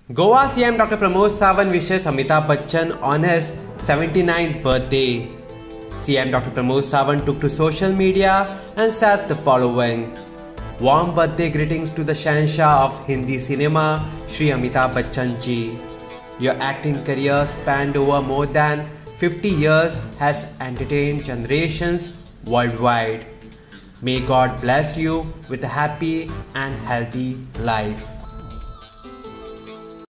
Goa CM Dr. Pramod Sawant wishes Amitabh Bachchan on his 79th birthday. CM Dr. Pramod Sawant took to social media and said the following. Warm birthday greetings to the Shansha of Hindi cinema, Shri Amitabh Bachchan ji. Your acting career spanned over more than 50 years has entertained generations worldwide. May God bless you with a happy and healthy life.